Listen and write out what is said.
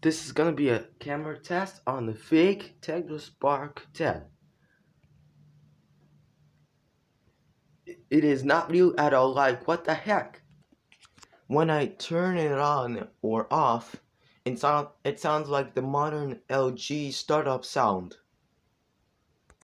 This is gonna be a camera test on the Fake Tecno Spark 10. It is not real at all, like what the heck? When I turn it on or off, it sounds like the modern LG startup sound.